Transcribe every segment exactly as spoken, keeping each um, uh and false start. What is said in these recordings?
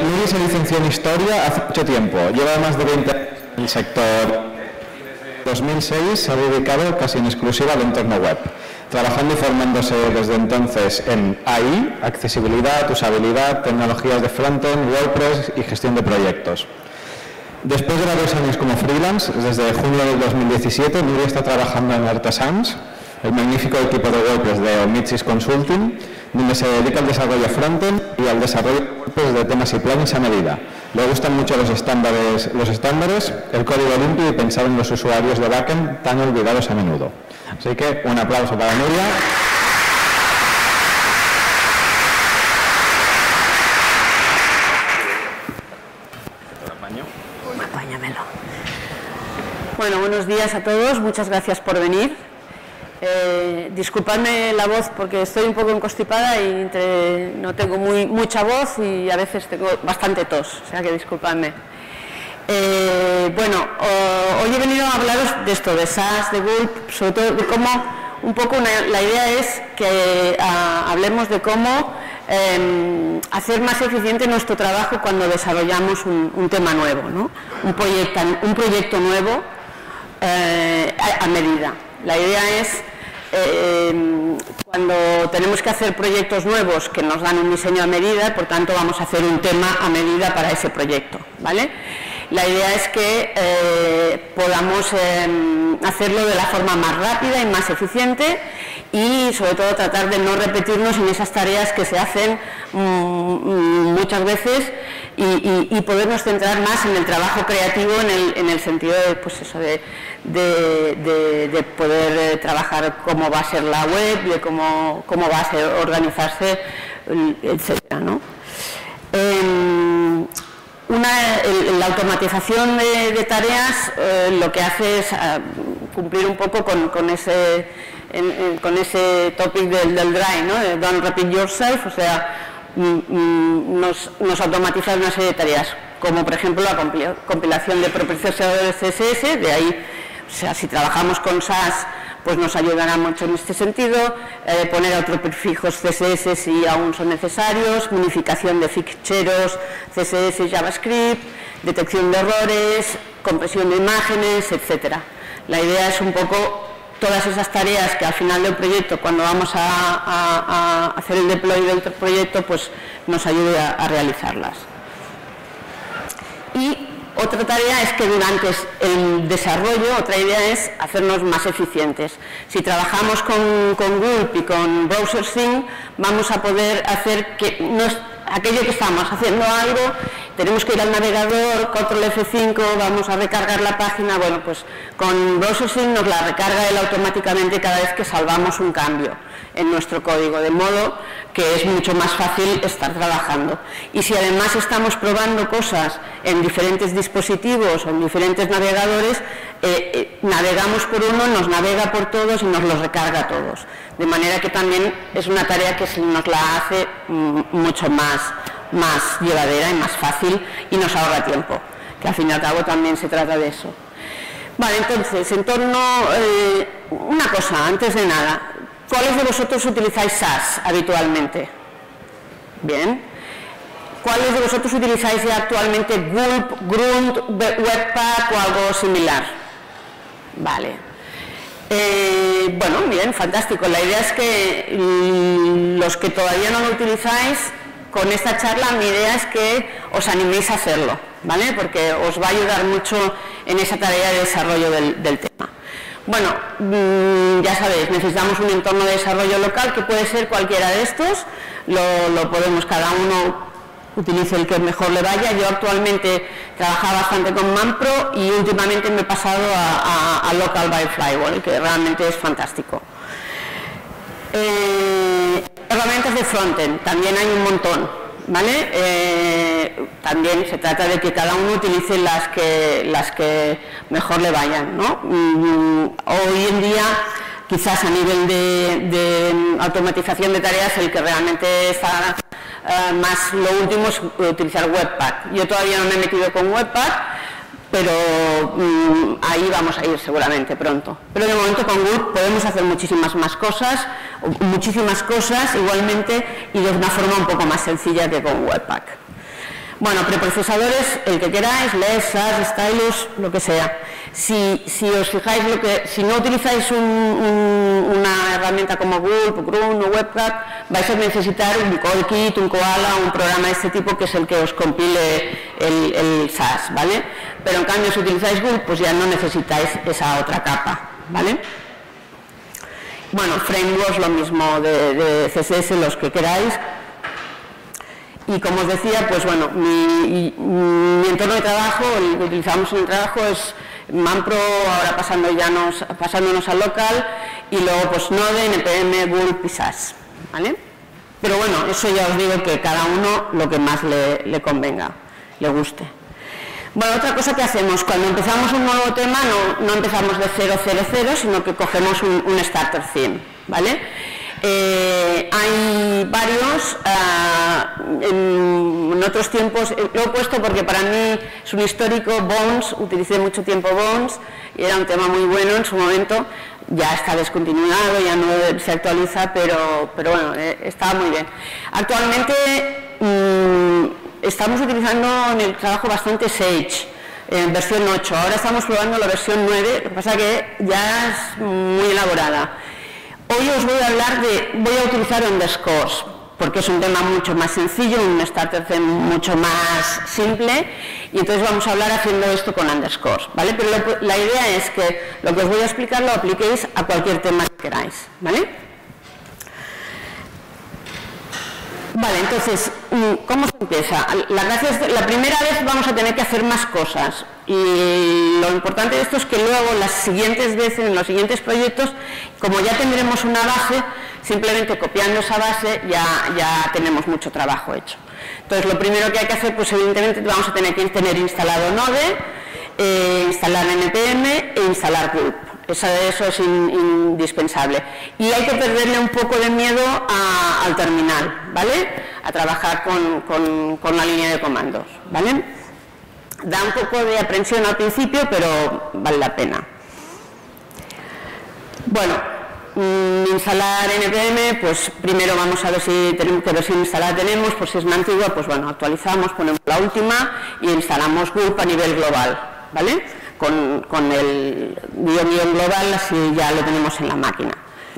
Nuri se licenció en Historia hace mucho tiempo. Lleva más de veinte años en el sector. En dos mil seis se ha dedicado casi en exclusiva al entorno web, trabajando y formándose desde entonces en A I, accesibilidad, usabilidad, tecnologías de frontend, WordPress y gestión de proyectos. Después de varios años como freelance, desde junio del dos mil diecisiete, Nuri está trabajando en Artesans, el magnífico equipo de WordPress de Omitsys Consulting, donde se dedica al desarrollo frontend y al desarrollo de WordPress de temas y plugins a medida. Le gustan mucho los estándares, los estándares, el código limpio y pensar en los usuarios de backend tan olvidados a menudo. Así que un aplauso para Nuria. Apáñamelo. Bueno, buenos días a todos, muchas gracias por venir. Eh, disculpadme la voz porque estoy un poco enconstipada y entre, no tengo muy, mucha voz y a veces tengo bastante tos, o sea que disculpadme. Eh, bueno, oh, hoy he venido a hablaros de esto, de SaaS, de Gulp, sobre todo de cómo, un poco una, la idea es que uh, hablemos de cómo eh, hacer más eficiente nuestro trabajo cuando desarrollamos un, un tema nuevo, ¿no? un, proyecto, un proyecto nuevo eh, a, a medida. La idea es, eh, cuando tenemos que hacer proyectos nuevos que nos dan un diseño a medida, por tanto vamos a hacer un tema a medida para ese proyecto, ¿vale? La idea es que eh, podamos eh, hacerlo de la forma más rápida y más eficiente y sobre todo tratar de no repetirnos en esas tareas que se hacen mmm, muchas veces y, y, y podernos centrar más en el trabajo creativo en el, en el sentido de, pues eso, de, de, de, de poder eh, trabajar cómo va a ser la web, de cómo, cómo va a ser organizarse, etcétera, ¿no? Eh, Una, el, la automatización de, de tareas eh, lo que hace es uh, cumplir un poco con, con, ese, en, en, con ese topic del, del drive, ¿no? De don't repeat yourself, o sea, mm, nos, nos automatiza una serie de tareas, como por ejemplo la compilación de procesadores C S S, de ahí, o sea, si trabajamos con SaaS, pues nos ayudará mucho en este sentido, eh, poner otros prefijos C S S si aún son necesarios, unificación de ficheros C S S JavaScript, detección de errores, compresión de imágenes, etcétera. La idea es un poco todas esas tareas que al final del proyecto, cuando vamos a, a, a hacer el deploy del proyecto, pues nos ayude a, a realizarlas. Y otra tarea es que durante el desarrollo, otra idea es hacernos más eficientes. Si trabajamos con, con Gulp y con BrowserSync, vamos a poder hacer que nos, aquello que estamos haciendo algo, tenemos que ir al navegador, control F cinco, vamos a recargar la página, bueno, pues con BrowserSync nos la recarga él automáticamente cada vez que salvamos un cambio en nuestro código, de modo que es mucho más fácil estar trabajando. Y si además estamos probando cosas en diferentes dispositivos o en diferentes navegadores, eh, eh, navegamos por uno, nos navega por todos y nos los recarga a todos. De manera que también es una tarea que se nos la hace mm, mucho más, más llevadera y más fácil y nos ahorra tiempo, que al fin y al cabo también se trata de eso. Vale, entonces, en torno, eh, una cosa, antes de nada, ¿cuáles de vosotros utilizáis SaaS habitualmente? Bien. ¿Cuáles de vosotros utilizáis ya actualmente Gulp, Grunt, Webpack o algo similar? Vale. Eh, bueno, bien, fantástico. La idea es que mmm, los que todavía no lo utilizáis, con esta charla mi idea es que os animéis a hacerlo, ¿vale? Porque os va a ayudar mucho en esa tarea de desarrollo del, del tema. Bueno, mmm, ya sabéis, necesitamos un entorno de desarrollo local que puede ser cualquiera de estos, lo, lo podemos, cada uno utilice el que mejor le vaya. Yo actualmente trabajaba bastante con Manpro y últimamente me he pasado a, a, a Local by Flywall, que realmente es fantástico. Eh, herramientas de frontend, también hay un montón, ¿vale? Eh, también se trata de que cada uno utilice las que, las que mejor le vayan, ¿no? Mm, hoy en día, quizás a nivel de, de automatización de tareas, el que realmente está uh, más lo último es utilizar Webpack. Yo todavía no me he metido con Webpack, pero mmm, ahí vamos a ir seguramente pronto. Pero de momento con Gulp podemos hacer muchísimas más cosas, muchísimas cosas igualmente y de una forma un poco más sencilla que con Webpack. Bueno, preprocesadores, el que queráis, L E S, S A S, Stylus, lo que sea. Si, si os fijáis, lo que, si no utilizáis un, un, una herramienta como Gulp, Grunt o WebCat, vais a necesitar un CodeKit, un Koala, un programa de este tipo que es el que os compile el, el S A S, ¿vale? Pero en cambio, si utilizáis Gulp, pues ya no necesitáis esa otra capa, ¿vale? Bueno, frameworks, lo mismo de, de C S S, los que queráis. Y como os decía, pues bueno, mi, mi entorno de trabajo, el que utilizamos en el trabajo es Manpro, ahora pasando ya nos, pasándonos a local, y luego pues Node, N P M, Gulp y S A S, ¿vale? Pero bueno, eso ya os digo que cada uno lo que más le, le convenga, le guste. Bueno, otra cosa que hacemos, cuando empezamos un nuevo tema, no, no empezamos de cero, cero, cero, sino que cogemos un, un starter theme, ¿vale? Eh, hay varios, uh, en, en otros tiempos, eh, lo he puesto porque para mí es un histórico, Bones, utilicé mucho tiempo Bones, y era un tema muy bueno en su momento, ya está descontinuado, ya no se actualiza, pero, pero bueno, eh, estaba muy bien. Actualmente mmm, estamos utilizando en el trabajo bastante Sage, en versión ocho, ahora estamos probando la versión nueve, lo que pasa que ya es muy elaborada. Hoy os voy a hablar de, voy a utilizar underscores, porque es un tema mucho más sencillo, un starter theme mucho más simple, y entonces vamos a hablar haciendo esto con underscores, ¿vale? Pero lo, la idea es que lo que os voy a explicar lo apliquéis a cualquier tema que queráis, ¿vale? Vale, entonces, ¿cómo se empieza? La gracia es que la primera vez vamos a tener que hacer más cosas, y lo importante de esto es que luego las siguientes veces, en los siguientes proyectos, como ya tendremos una base, simplemente copiando esa base ya, ya tenemos mucho trabajo hecho. Entonces lo primero que hay que hacer, pues evidentemente vamos a tener que tener instalado Node, eh, instalar N P M e instalar Gulp. Eso, eso es in, indispensable. Y hay que perderle un poco de miedo a, al terminal, ¿vale? A trabajar con, con, con la línea de comandos, ¿vale? Da un poco de aprensión al principio, pero vale la pena. Bueno, mmm, instalar N P M, pues primero vamos a ver si tenemos qué versión instalada tenemos, por si es una antigua, pues bueno, actualizamos, ponemos la última y instalamos Gulp a nivel global, ¿vale? Con, con el guión guión global, así ya lo tenemos en la máquina.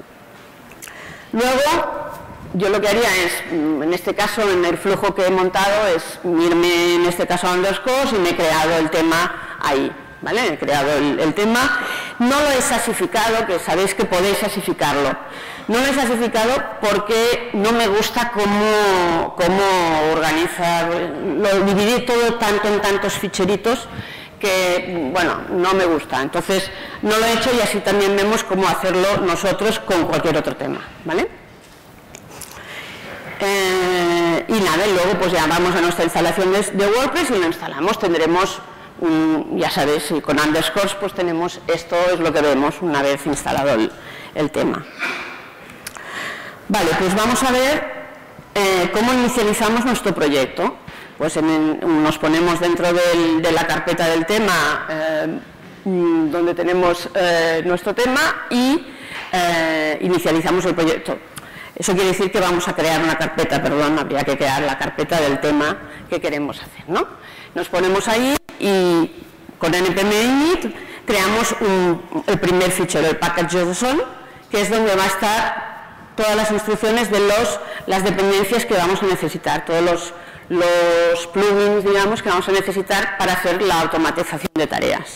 Luego, yo lo que haría es, en este caso, en el flujo que he montado, es irme en este caso a underscores y me he creado el tema ahí, ¿vale? He creado el, el tema, no lo he sasificado, que sabéis que podéis sasificarlo. No lo he sasificado porque no me gusta cómo, cómo organizar, lo dividí todo tanto en tantos ficheritos, que, bueno, no me gusta. Entonces, no lo he hecho y así también vemos cómo hacerlo nosotros con cualquier otro tema, ¿vale? Eh, y nada, y luego pues ya vamos a nuestra instalación de, de WordPress y lo instalamos. Tendremos, un, ya sabéis, y con underscores pues tenemos, esto es lo que vemos una vez instalado el, el tema. Vale, pues vamos a ver eh, cómo inicializamos nuestro proyecto. Pues en, nos ponemos dentro del, de la carpeta del tema eh, donde tenemos eh, nuestro tema y eh, inicializamos el proyecto. Eso quiere decir que vamos a crear una carpeta, perdón, habría que crear la carpeta del tema que queremos hacer, ¿no? Nos ponemos ahí y con N P M init creamos un, el primer fichero, el package.json, que es donde va a estar todas las instrucciones de los, las dependencias que vamos a necesitar, todos los los plugins, digamos, que vamos a necesitar para hacer la automatización de tareas.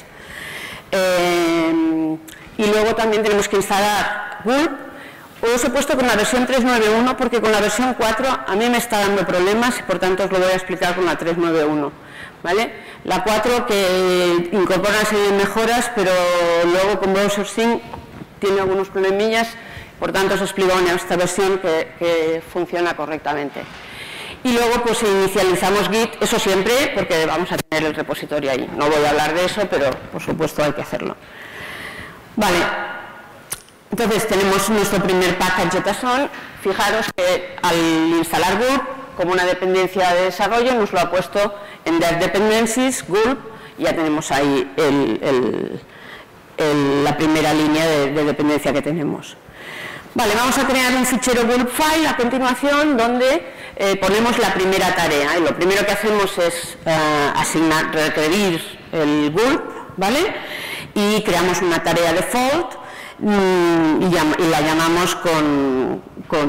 Eh, y luego también tenemos que instalar Gulp. Os he puesto con la versión tres punto nueve punto uno porque con la versión cuatro a mí me está dando problemas y por tanto os lo voy a explicar con la tres punto nueve punto uno. ¿Vale? La cuatro que incorpora una serie de mejoras, pero luego con Browser Sync tiene algunos problemillas, por tanto os explico en esta versión que, que funciona correctamente. Y luego pues inicializamos Git, eso siempre, porque vamos a tener el repositorio ahí. No voy a hablar de eso, pero por supuesto hay que hacerlo. Vale, entonces tenemos nuestro primer package.json. Fijaros que al instalar Gulp, como una dependencia de desarrollo, nos lo ha puesto en Dev Dependencies, Gulp, y ya tenemos ahí el, el, el, la primera línea de, de dependencia que tenemos. Vale, vamos a crear un fichero Gulp file a continuación donde eh, ponemos la primera tarea. Y lo primero que hacemos es eh, asignar, requerir el gulp, ¿vale? Y creamos una tarea default mm, y, llama, y la llamamos con,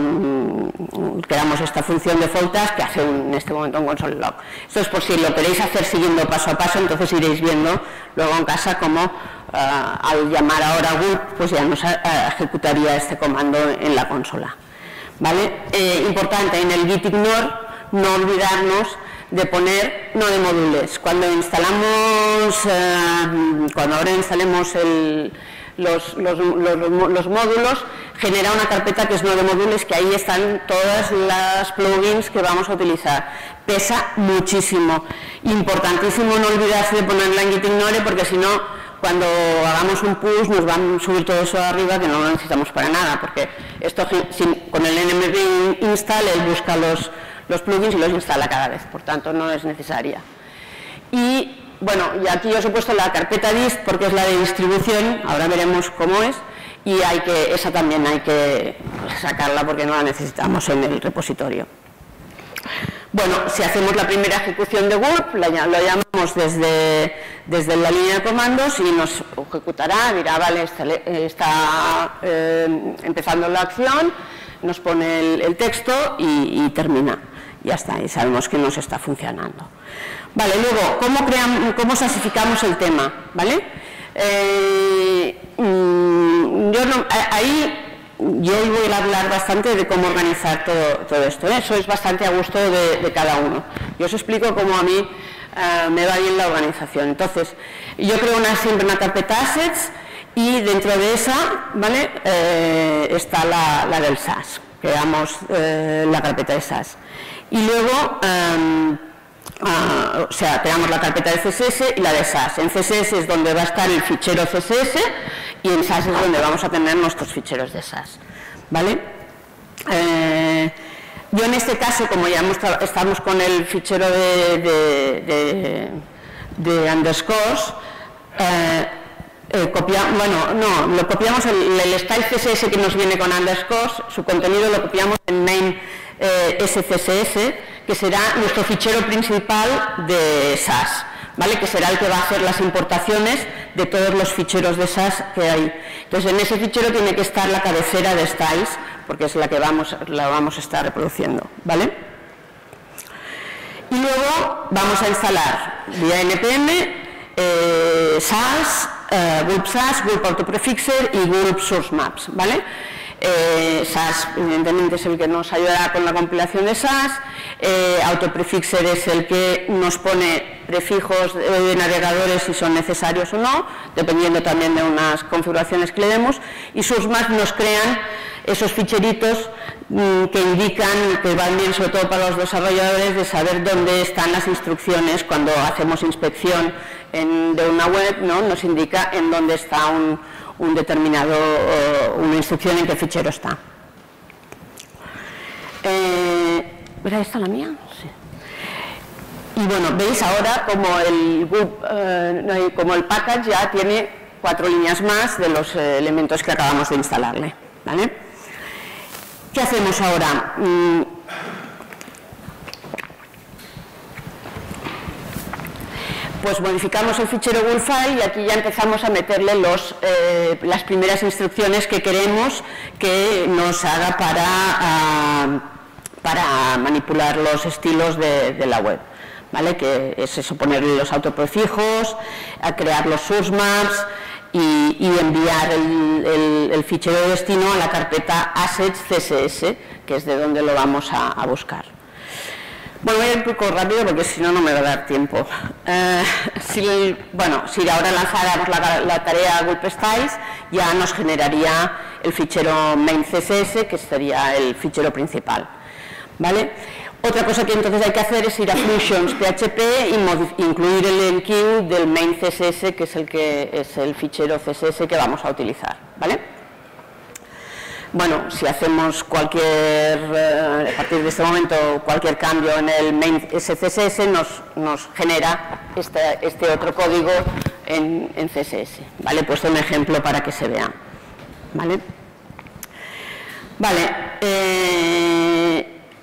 con creamos esta función default task que hace un, en este momento un console log. Esto es por si lo queréis hacer siguiendo paso a paso, entonces iréis viendo luego en casa cómo uh, al llamar ahora gulp pues ya nos uh, ejecutaría este comando en la consola, ¿vale? Eh, importante en el git ignore no olvidarnos de poner no de módulos. Cuando instalamos, uh, cuando ahora instalemos el, los, los, los, los módulos, genera una carpeta que es no de módulos, que ahí están todas las plugins que vamos a utilizar. Pesa muchísimo. Importantísimo no olvidarse de ponerla en git ignore, porque si no, cuando hagamos un push nos van a subir todo eso arriba, que no lo necesitamos para nada, porque esto con el npm install él busca los los plugins y los instala cada vez, por tanto no es necesaria. Y bueno, y aquí os he puesto la carpeta dist porque es la de distribución, ahora veremos cómo es, y hay que, esa también hay que sacarla porque no la necesitamos en el repositorio. Bueno, si hacemos la primera ejecución de gulp, lo llamamos desde, desde la línea de comandos y nos ejecutará, dirá, vale, está, está eh, empezando la acción, nos pone el, el texto y, y termina. Ya está, y sabemos que nos está funcionando. Vale, luego, ¿cómo, creamos, cómo sasificamos el tema? ¿Vale? Eh, yo no, ahí yo voy a hablar bastante de cómo organizar todo, todo esto, ¿eh? Eso es bastante a gusto de, de cada uno. Yo os explico cómo a mí uh, me va bien la organización. Entonces, yo creo una, siempre una carpeta assets y dentro de esa, ¿vale? Eh, está la, la del S A S. Creamos eh, la carpeta de S A S. Y luego, um, uh, o sea, creamos la carpeta de C S S y la de S A S. En C S S es donde va a estar el fichero C S S y en S A S es donde vamos a tener nuestros ficheros de S A S, ¿vale? Eh, yo en este caso, como ya hemos, estamos con el fichero de, de, de, de underscores, eh, eh, copia, bueno, no, lo copiamos, el, el style C S S que nos viene con underscores, su contenido lo copiamos en main eh, S C S S, que será nuestro fichero principal de S A S, ¿vale? Que será el que va a hacer las importaciones de todos los ficheros de S A S que hay. Entonces, en ese fichero tiene que estar la cabecera de styles, porque es la que vamos, la vamos a estar reproduciendo, ¿vale? Y luego vamos a instalar vía npm eh, S A S, eh, gulp S A S, gulp autoprefixer y gulp source maps, ¿vale? Eh, S A S evidentemente es el que nos ayudará con la compilación de S A S, eh, autoprefixer es el que nos pone prefijos de navegadores si son necesarios o no, dependiendo también de unas configuraciones que le demos, y source maps nos crean esos ficheritos mmm, que indican, que van bien sobre todo para los desarrolladores, de saber dónde están las instrucciones cuando hacemos inspección en, de una web, ¿no? Nos indica en dónde está un un determinado, uh, una instrucción en qué fichero está. Eh, ¿Era esta la mía? Sí. Y bueno, veis ahora como el, uh, como el package ya tiene cuatro líneas más de los eh, elementos que acabamos de instalarle, ¿vale? ¿Qué hacemos ahora? Mm, pues modificamos el fichero gulp file y aquí ya empezamos a meterle los, eh, las primeras instrucciones que queremos que nos haga para, uh, para manipular los estilos de, de la web, ¿vale? Que es eso, ponerle los autoprefijos, a crear los source maps y, y enviar el, el, el fichero de destino a la carpeta assets C S S, que es de donde lo vamos a, a buscar. Bueno, voy a ir un poco rápido porque si no, no me va a dar tiempo. Eh, si, bueno, si ahora lanzáramos la, la tarea gulp styles, ya nos generaría el fichero main C S S, que sería el fichero principal, ¿vale? Otra cosa que entonces hay que hacer es ir a functions P H P y incluir el enqueue del main C S S, que es el, que es el fichero C S S que vamos a utilizar, ¿vale? Bueno, si hacemos cualquier, eh, a partir de este momento, cualquier cambio en el main C S S, nos, nos genera este, este otro código en, en C S S, ¿vale? He puesto un ejemplo para que se vea, ¿vale? Vale, eh,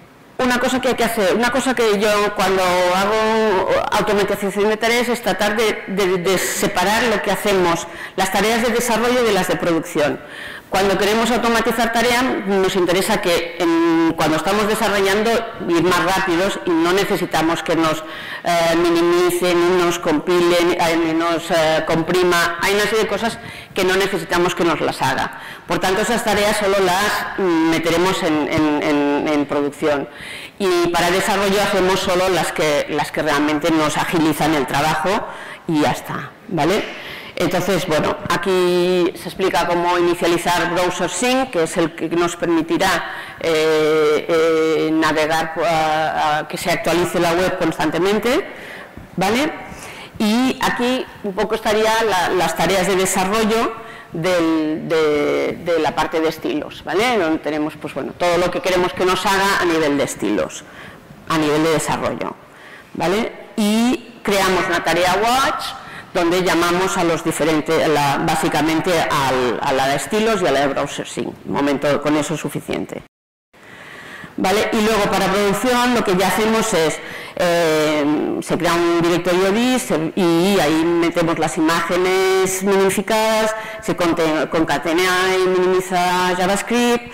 una cosa que hay que hacer, una cosa que yo cuando hago automatización de tareas es tratar de, de, de separar lo que hacemos, las tareas de desarrollo de las de producción. Cuando queremos automatizar tareas nos interesa que en, cuando estamos desarrollando ir más rápidos y no necesitamos que nos eh, minimicen, nos compilen, eh, nos eh, comprima. Hay una serie de cosas que no necesitamos que nos las haga. Por tanto, esas tareas solo las mm, meteremos en, en, en, en producción. Y para desarrollo hacemos solo las que, las que realmente nos agilizan el trabajo y ya está, ¿vale? Entonces, bueno, aquí se explica cómo inicializar Browser Sync, que es el que nos permitirá eh, eh, navegar, a, a que se actualice la web constantemente, ¿vale? Y aquí un poco estarían la, las tareas de desarrollo del, de, de la parte de estilos, ¿vale? Donde tenemos, pues bueno, todo lo que queremos que nos haga a nivel de estilos, a nivel de desarrollo, ¿vale? Y creamos una tarea Watch, donde llamamos a los diferentes, la, básicamente al, a la de estilos y a la de Browser Sync. Un momento, con eso es suficiente. ¿Vale? Y luego para producción lo que ya hacemos es, eh, se crea un directorio dist y ahí metemos las imágenes minimificadas, se concatena y minimiza JavaScript,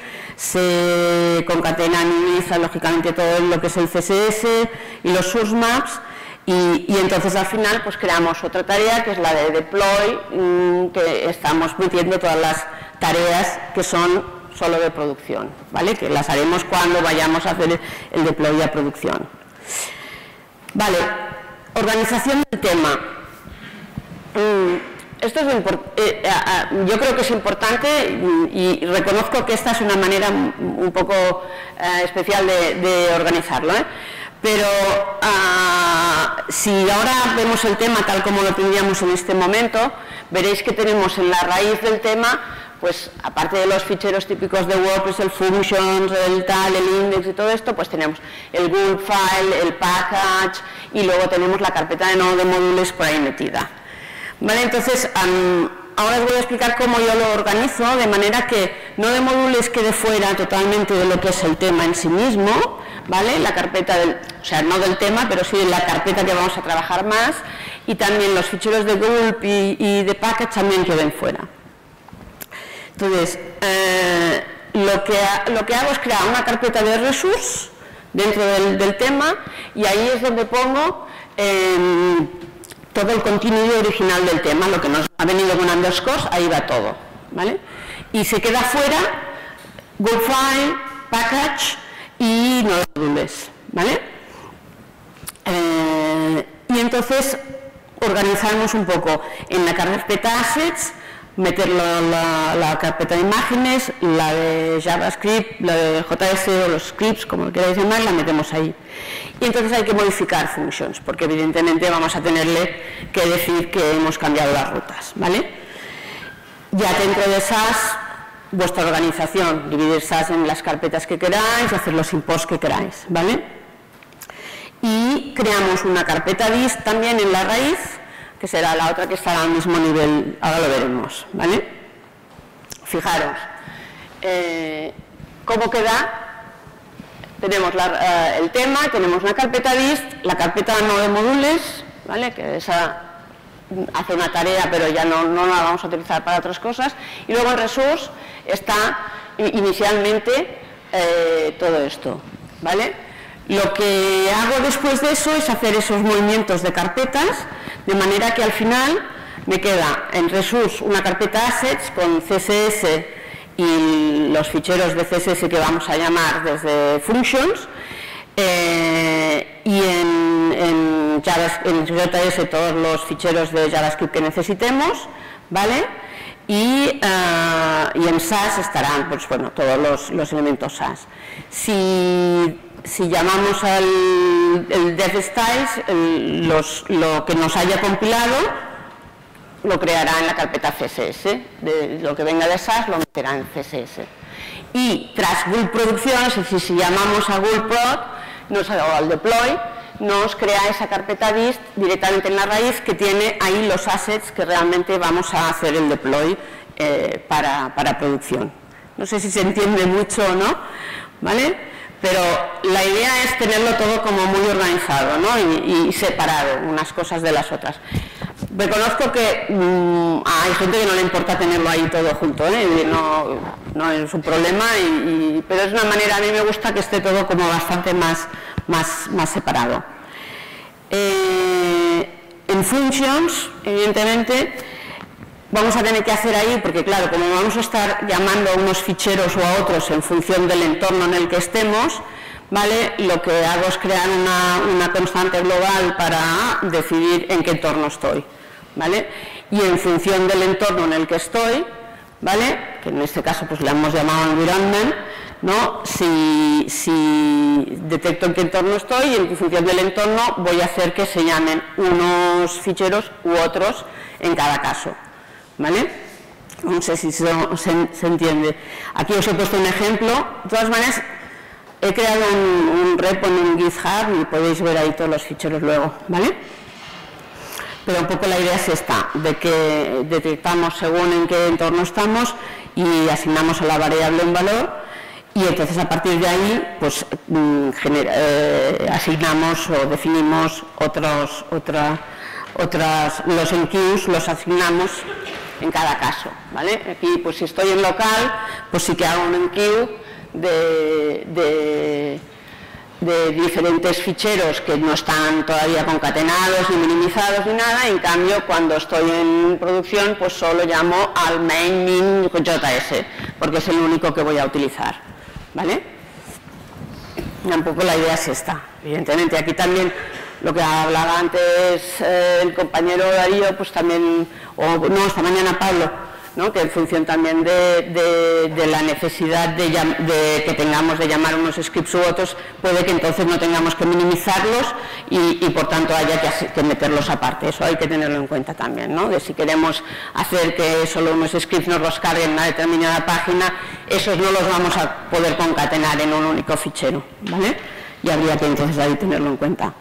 se concatena y minimiza lógicamente todo lo que es el C S S y los source maps. Y, y entonces al final pues creamos otra tarea que es la de deploy, mmm, que estamos metiendo todas las tareas que son solo de producción, ¿vale? Que las haremos cuando vayamos a hacer el deploy a producción. Vale, organización del tema. Mm, esto es eh, eh, yo creo que es importante y, y reconozco que esta es una manera un poco eh, especial de, de organizarlo, ¿eh? Pero uh, si ahora vemos el tema tal como lo tendríamos en este momento, veréis que tenemos en la raíz del tema, pues aparte de los ficheros típicos de WordPress, el functions, el tal, el index y todo esto, pues tenemos el gulp file, el package y luego tenemos la carpeta de nodo de módulos por ahí metida. Vale, entonces um, ahora os voy a explicar cómo yo lo organizo, de manera que nodo de módulos quede fuera totalmente de lo que es el tema en sí mismo, ¿vale? La carpeta del, o sea, no del tema, pero sí de la carpeta que vamos a trabajar más, y también los ficheros de gulp y, y de package también queden fuera. Entonces, eh, lo, que ha, lo que hago es crear una carpeta de resource dentro del, del tema, y ahí es donde pongo eh, todo el contenido original del tema, lo que nos ha venido con underscores, ahí va todo, ¿vale? Y se queda fuera gulp file, package y nodo de módulos, ¿vale? Eh, y entonces organizamos un poco en la carpeta assets, meter la, la, la carpeta de imágenes, la de JavaScript, la de J S o los scripts, como lo queráis llamar, la metemos ahí. Y entonces hay que modificar functions, porque evidentemente vamos a tenerle que decir que hemos cambiado las rutas, ¿vale? Ya dentro de esas, vuestra organización, dividir esas en las carpetas que queráis y hacer los imports que queráis, ¿vale? Y creamos una carpeta dist también en la raíz, que será la otra que estará al mismo nivel, ahora lo veremos, ¿vale? Fijaros, eh, ¿cómo queda? Tenemos la, eh, el tema, tenemos una carpeta dist, la carpeta nodo de módulos, ¿vale? Que esa hace una tarea, pero ya no, no la vamos a utilizar para otras cosas, y luego en resource está inicialmente eh, todo esto, ¿vale? Lo que hago después de eso es hacer esos movimientos de carpetas, de manera que al final me queda en resource una carpeta assets con C S S y los ficheros de C S S que vamos a llamar desde functions, eh, y en, en, Java, en J S todos los ficheros de JavaScript que necesitemos, ¿vale? Y, uh, y en SAS estarán, pues bueno, todos los, los elementos SAS. Si Si llamamos al el DevStyles, el, los, lo que nos haya compilado lo creará en la carpeta C S S, de lo que venga de SAS lo meterá en C S S. Y tras gulp producción, es decir, si llamamos a gulp prod nos, o al deploy, nos crea esa carpeta dist directamente en la raíz que tiene ahí los assets que realmente vamos a hacer el deploy eh, para, para producción. No sé si se entiende mucho o no, ¿vale? pero la idea es tenerlo todo como muy organizado, ¿no? y, y separado unas cosas de las otras. Reconozco que mmm, hay gente que no le importa tenerlo ahí todo junto, ¿eh? no, no es un problema, y, y, pero es una manera, a mí me gusta que esté todo como bastante más, más, más separado. Eh, en Functions, evidentemente, vamos a tener que hacer ahí, porque claro, como vamos a estar llamando a unos ficheros o a otros en función del entorno en el que estemos, ¿vale? Lo que hago es crear una, una constante global para decidir en qué entorno estoy, ¿vale? Y en función del entorno en el que estoy, ¿vale? Que en este caso pues le hemos llamado environment, ¿no? Si, si detecto en qué entorno estoy, y en función del entorno voy a hacer que se llamen unos ficheros u otros en cada caso, ¿vale? No sé si se, se, se entiende. Aquí os he puesto un ejemplo. De todas maneras, he creado un, un repo en un GitHub y podéis ver ahí todos los ficheros luego, ¿vale? Pero un poco la idea es esta, de que detectamos según en qué entorno estamos y asignamos a la variable un valor, y entonces a partir de ahí pues genera, eh, asignamos o definimos otros, otra, otras, los enqueues los asignamos en cada caso, ¿vale? Aquí pues si estoy en local, pues sí que hago un enqueue De, de, de diferentes ficheros que no están todavía concatenados ni minimizados ni nada. En cambio, cuando estoy en producción, pues solo llamo al main min J S, porque es el único que voy a utilizar, ¿vale? Un poco la idea es esta. Evidentemente aquí también lo que hablaba antes eh, el compañero Darío, pues también, o no, esta mañana Pablo, ¿no? Que en función también de, de, de la necesidad de, de que tengamos de llamar unos scripts u otros, puede que entonces no tengamos que minimizarlos y, y por tanto haya que, que meterlos aparte. Eso hay que tenerlo en cuenta también, ¿no? De si queremos hacer que solo unos scripts nos los carguen en una determinada página, esos no los vamos a poder concatenar en un único fichero, ¿vale? Y habría que entonces ahí tenerlo en cuenta.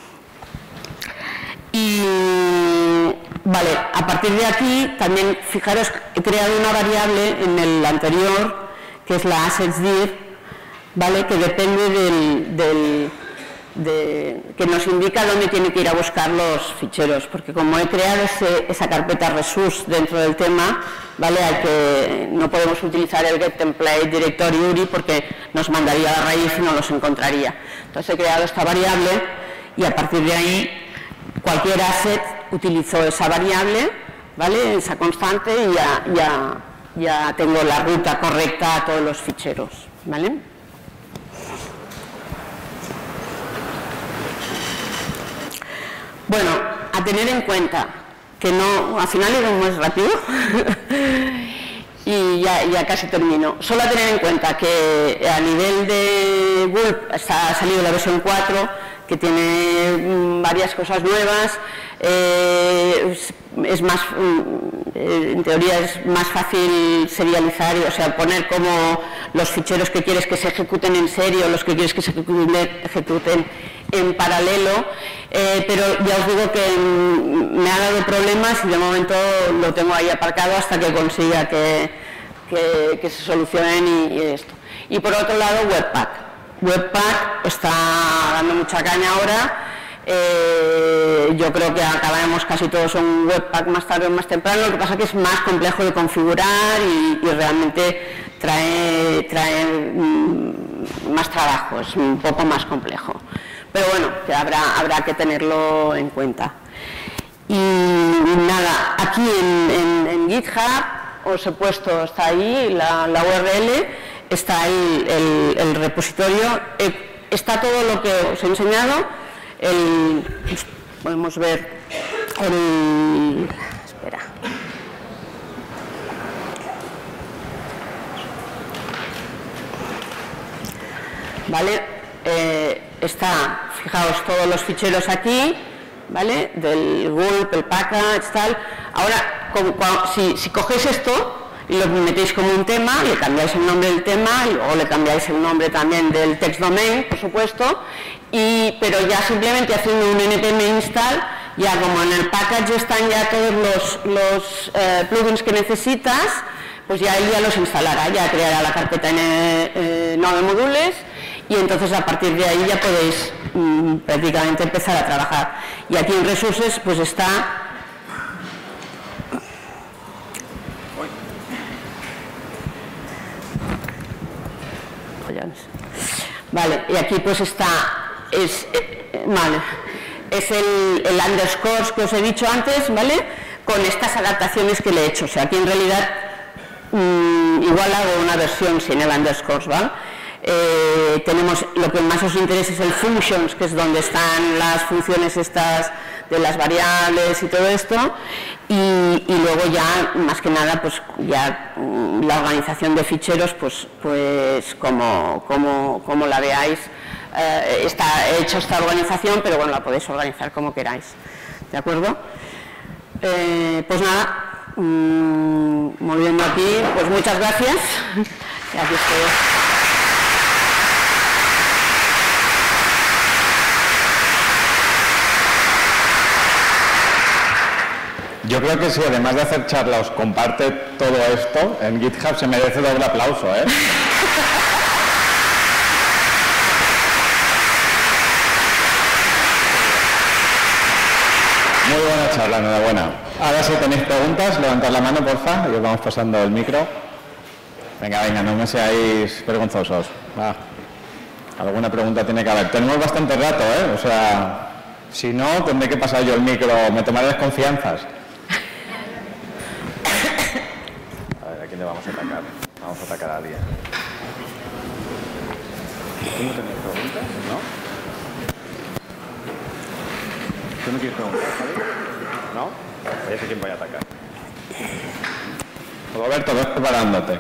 Y vale, a partir de aquí también, fijaros, he creado una variable en el anterior, que es la assetsdir, ¿vale? Que depende del, del de, que nos indica dónde tiene que ir a buscar los ficheros, porque como he creado ese, esa carpeta resource dentro del tema, ¿vale? Hay que, no podemos utilizar el getTemplate directory U R I porque nos mandaría a la raíz y no los encontraría. Entonces he creado esta variable y a partir de ahí cualquier asset utilizó esa variable, ¿vale? Esa constante, y ya, ya, ya tengo la ruta correcta a todos los ficheros, ¿vale? Bueno, a tener en cuenta que no, al final era muy rápido y ya, ya casi termino. Solo a tener en cuenta que a nivel de Gulp ha salido la versión cuatro, que tiene mmm, varias cosas nuevas, eh, es, es más, eh, en teoría es más fácil serializar, o sea, poner como los ficheros que quieres que se ejecuten en serie o los que quieres que se ejecuten, ejecuten en paralelo, eh, pero ya os digo que mmm, me ha dado problemas y de momento lo tengo ahí aparcado hasta que consiga que, que, que se solucionen y, y esto. Y por otro lado, Webpack. Webpack está dando mucha caña ahora, eh, yo creo que acabaremos casi todos en Webpack más tarde o más temprano, lo que pasa es que es más complejo de configurar y, y realmente trae, trae mm, más trabajo, es un poco más complejo, pero bueno, que habrá, habrá que tenerlo en cuenta. Y, y nada, aquí en, en, en GitHub os he puesto, está ahí la, la U R L, está el, el, el repositorio, eh, está todo lo que os he enseñado, el, pues, podemos ver el, espera, vale, eh, está, fijaos, todos los ficheros aquí, vale, del Gulp, el package, tal. Ahora, como, si, si cogéis esto y lo metéis como un tema, le cambiáis el nombre del tema y luego le cambiáis el nombre también del text domain, por supuesto, y, pero ya simplemente haciendo un npm install, ya como en el package están ya todos los, los eh, plugins que necesitas, pues ya él ya los instalará, ya creará la carpeta en eh, node modules y entonces a partir de ahí ya podéis mmm, prácticamente empezar a trabajar. Y aquí en Resources pues está... Vale, y aquí pues está... Es, eh, vale, es el, el underscores que os he dicho antes, ¿vale? Con estas adaptaciones que le he hecho. O sea, aquí en realidad mmm, igual hago una versión sin el underscores, ¿vale? Eh, tenemos, lo que más os interesa es el functions, que es donde están las funciones estas de las variables y todo esto, y, y luego ya, más que nada, pues ya mmm, la organización de ficheros, pues, pues como, como, como la veáis, eh, está hecha esta organización, pero bueno, la podéis organizar como queráis, ¿de acuerdo? Eh, pues nada, mmm, volviendo aquí, pues muchas gracias. Y aquí estoy. Yo creo que si además de hacer charla os comparte todo esto, en GitHub se merece doble aplauso, ¿eh? Muy buena charla, enhorabuena. Ahora si tenéis preguntas, levantad la mano, porfa, y os vamos pasando el micro. Venga, venga, no me seáis vergonzosos. Va. Alguna pregunta tiene que haber. Tenemos bastante rato, ¿eh? O sea, si no, tendré que pasar yo el micro, me tomaré desconfianzas. A ver, ¿a quién le vamos a atacar? Vamos a atacar a alguien. ¿Tú no tenías preguntas? ¿No? ¿Tú no quieres preguntar, Javi? ¿No? Ya sé quién voy a atacar. Roberto, ves preparándote.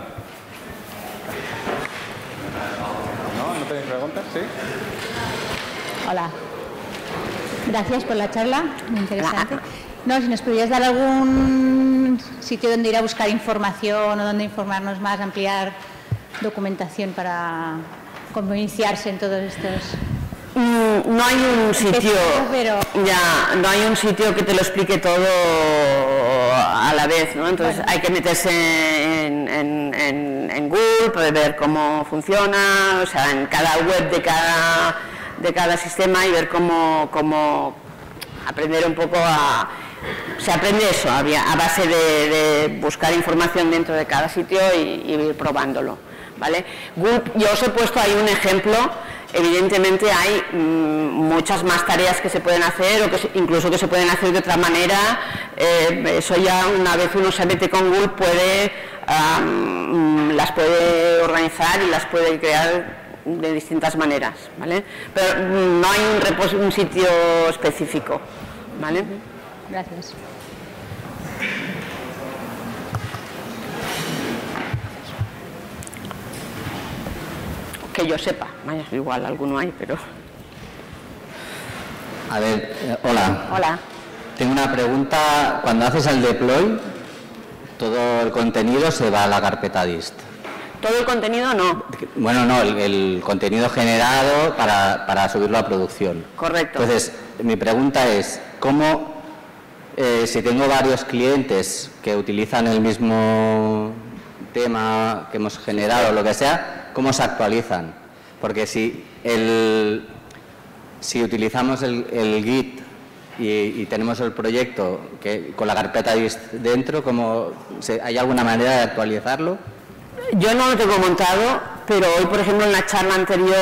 ¿No? ¿No tenéis preguntas? ¿Sí? Hola. Gracias por la charla, muy interesante. No, si nos pudieras dar algún sitio donde ir a buscar información o donde informarnos más, ampliar documentación para cómo iniciarse en todos estos... Mm, no hay un sitio, pero... ya, no hay un sitio que te lo explique todo a la vez, ¿no? Entonces bueno, hay que meterse en, en, en, en Google para ver cómo funciona, o sea, en cada web de cada, de cada sistema y ver cómo, cómo aprender un poco a... Se aprende eso, a, a base de, de buscar información dentro de cada sitio y, y ir probándolo, ¿vale? Google, yo os he puesto ahí un ejemplo. Evidentemente hay mmm, muchas más tareas que se pueden hacer o que se, incluso que se pueden hacer de otra manera. Eh, eso ya una vez uno se mete con Google puede, um, las puede organizar y las puede crear de distintas maneras, ¿vale? Pero mmm, no hay un, repos, un sitio específico, ¿vale? Gracias. Que yo sepa, vaya, igual alguno hay, pero... A ver, eh, hola. Hola. Tengo una pregunta. Cuando haces el deploy, todo el contenido se va a la carpeta dist. ¿Todo el contenido no? Bueno, no, el, el contenido generado para, para subirlo a producción. Correcto. Entonces, mi pregunta es, ¿cómo, eh, si tengo varios clientes que utilizan el mismo tema que hemos generado o lo que sea, cómo se actualizan? Porque si, el, si utilizamos el, el Git y, y tenemos el proyecto que, con la carpeta dist dentro, ¿cómo se, ¿hay alguna manera de actualizarlo? Yo no lo tengo montado, pero hoy, por ejemplo, en la charla anterior,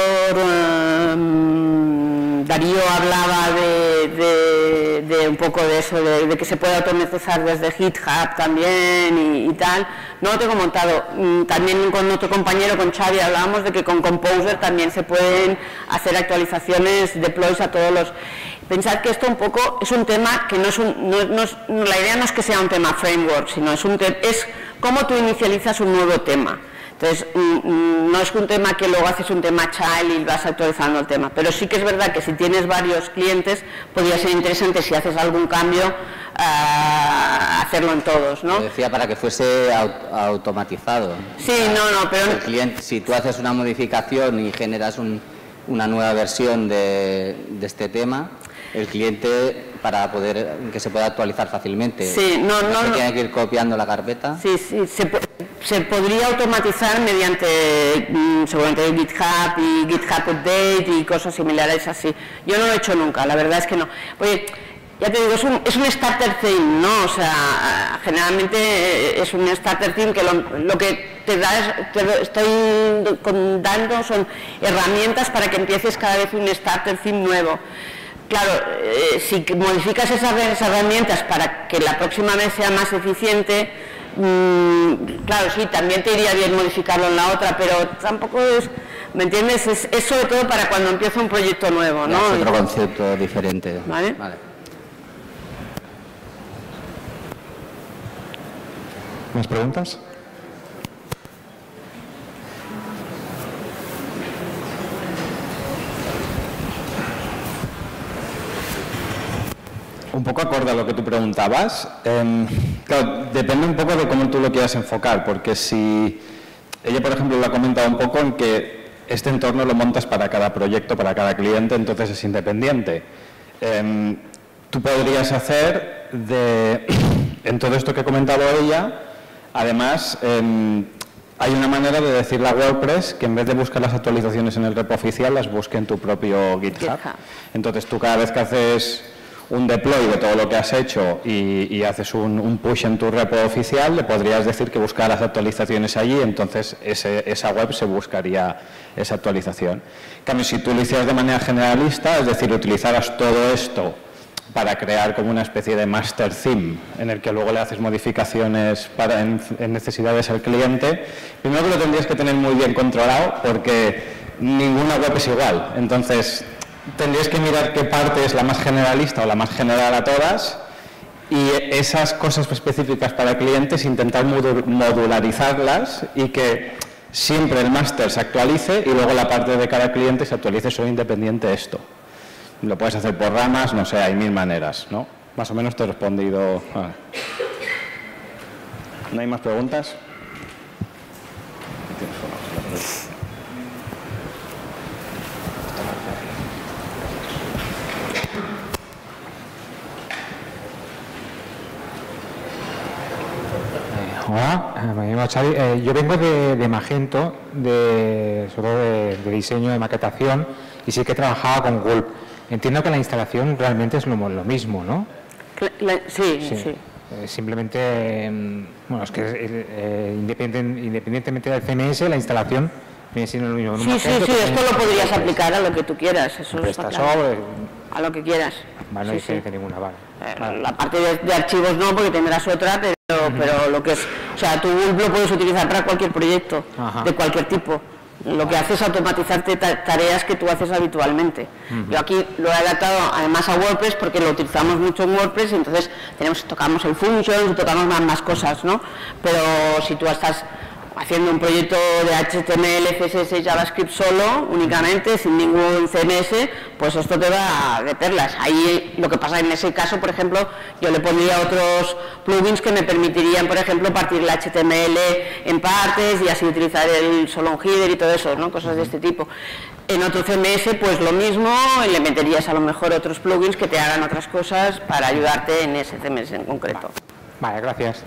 um, Darío hablaba de, de, de un poco de eso, de, de que se puede automatizar desde GitHub también y, y tal. No lo tengo montado. También con otro compañero, con Xavi, hablábamos de que con Composer también se pueden hacer actualizaciones, deploys a todos los... Pensad que esto un poco es un tema que no es un... No, no es, la idea no es que sea un tema framework, sino es, un te, es cómo tú inicializas un nuevo tema. Entonces, no es un tema que luego haces un tema child y vas actualizando el tema, pero sí que es verdad que si tienes varios clientes, podría ser interesante si haces algún cambio, uh, hacerlo en todos, ¿no? Lo decía para que fuese aut automatizado. Sí, no, no, pero... El cliente, si tú haces una modificación y generas un, una nueva versión de, de este tema, el cliente, para poder que se pueda actualizar fácilmente, sí, no, no, no, no tiene que ir copiando la carpeta. Sí, sí, se puede, se podría automatizar mediante mm, seguramente GitHub y GitHub Update y cosas similares así. Yo no lo he hecho nunca, la verdad es que no. Oye, ya te digo, es un, es un starter theme, ¿no? O sea, generalmente es un starter theme que lo, lo que te da es, te estoy dando son herramientas para que empieces cada vez un starter theme nuevo. Claro, eh, si modificas esas herramientas para que la próxima vez sea más eficiente, mmm, claro, sí, también te iría bien modificarlo en la otra, pero tampoco es, ¿me entiendes? Es, es sobre todo para cuando empieza un proyecto nuevo, ¿no? Es otro concepto diferente. ¿Vale? Vale. ¿Más preguntas? Un poco acorde a lo que tú preguntabas, eh, claro, depende un poco de cómo tú lo quieras enfocar, porque si ella, por ejemplo, lo ha comentado un poco en que este entorno lo montas para cada proyecto, para cada cliente, entonces es independiente. Eh, tú podrías hacer de, en todo esto que ha comentado ella, además, eh, hay una manera de decirle a WordPress que en vez de buscar las actualizaciones en el repo oficial, las busque en tu propio GitHub. GitHub. Entonces tú cada vez que haces un deploy de todo lo que has hecho y, y haces un, un push en tu repo oficial, le podrías decir que buscara las actualizaciones allí, entonces ese, esa web se buscaría esa actualización. En cambio, si tú lo hicieras de manera generalista, es decir, utilizaras todo esto para crear como una especie de master theme en el que luego le haces modificaciones para, en, en necesidades al cliente, primero que lo tendrías que tener muy bien controlado porque ninguna web es igual. Entonces tendrías que mirar qué parte es la más generalista o la más general a todas y esas cosas específicas para clientes intentar modularizarlas y que siempre el máster se actualice y luego la parte de cada cliente se actualice solo independiente de esto. Lo puedes hacer por ramas, no sé, hay mil maneras, ¿no? Más o menos te he respondido. Ah. ¿No hay más preguntas? Hola, me llamo Xavi. Eh, yo vengo de, de Magento, de, sobre todo de, de diseño, de maquetación, y sí que he trabajado con Gulp. Entiendo que la instalación realmente es lo, lo mismo, ¿no? La, sí, sí. sí. Eh, simplemente, eh, bueno, es que eh, independent, independientemente del C M S, la instalación viene siendo lo mismo. Sí, sí, sí, esto lo podrías aplicar a lo que tú quieras, eso está claro. Sobre, a lo que quieras. Vale, no hay sí, sí. ninguna, vale. Eh, vale. La parte de, de archivos no, porque tendrás otra, pero, uh-huh. pero lo que es, o sea, tu Gulp lo puedes utilizar para cualquier proyecto, uh-huh. de cualquier tipo. Lo que hace es automatizarte tareas que tú haces habitualmente. Uh-huh. Yo aquí lo he adaptado además a WordPress porque lo utilizamos mucho en WordPress y entonces tenemos, tocamos el Functions y tocamos más, más cosas, ¿no? Pero si tú estás haciendo un proyecto de H T M L, C S S y JavaScript solo, únicamente, sin ningún C M S, pues esto te va de perlas. Ahí lo que pasa en ese caso, por ejemplo, yo le pondría otros plugins que me permitirían, por ejemplo, partir el H T M L en partes y así utilizar el solo header y todo eso, ¿no? Cosas de este tipo. En otro C M S, pues lo mismo, le meterías a lo mejor otros plugins que te hagan otras cosas para ayudarte en ese C M S en concreto. Vale, gracias.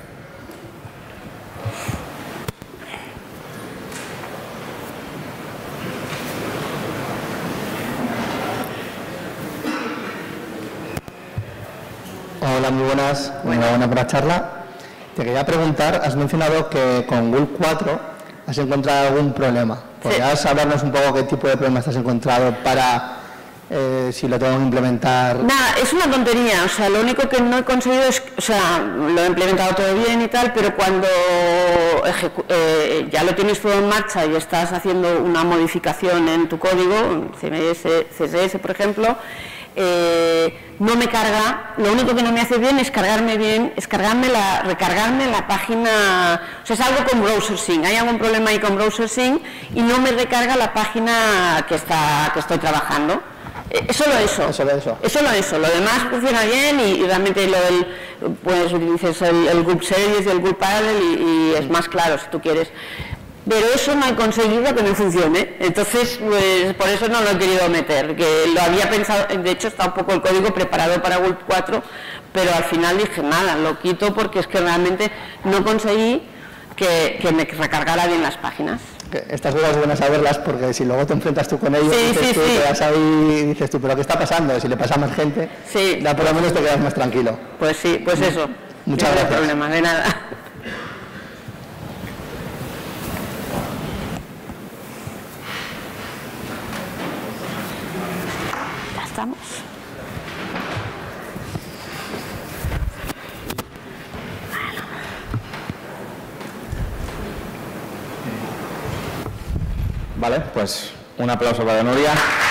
Hola, muy buenas. Enhorabuena por la charla. Te quería preguntar, has mencionado que con Gulp cuatro has encontrado algún problema. ¿Podrías sí. hablarnos un poco qué tipo de problemas te has encontrado para eh, si lo tengo que implementar? Nada, es una tontería. O sea, lo único que no he conseguido es, o sea, lo he implementado todo bien y tal, pero cuando eh, ya lo tienes todo en marcha y estás haciendo una modificación en tu código, C M S, C S S, por ejemplo, Eh, no me carga, lo único que no me hace bien es cargarme bien, es cargarme la, recargarme la página, o sea, es algo con Browser Sync, hay algún problema ahí con Browser Sync y no me recarga la página que está que estoy trabajando. Eh, es solo eso, es solo eso, es solo eso, lo demás funciona bien y, y realmente lo del, pues utilices el, el Gulp Series y el Gulp Parallel y, y es más claro si tú quieres. Pero eso no he conseguido que no funcione, entonces pues por eso no lo he querido meter, que lo había pensado, de hecho está un poco el código preparado para Gulp cuatro, pero al final dije nada, lo quito porque es que realmente no conseguí que, que me recargara bien las páginas. Estas dudas es buenas saberlas porque si luego te enfrentas tú con ellos, sí, dices sí, tú, sí. te vas ahí y dices tú, pero ¿qué está pasando? Si le pasa a más gente, sí. ya por lo menos te quedas más tranquilo. Pues sí, pues eso. Muchas no gracias. hay problema, de nada. Ya estamos. Vale, pues un aplauso para Nuria.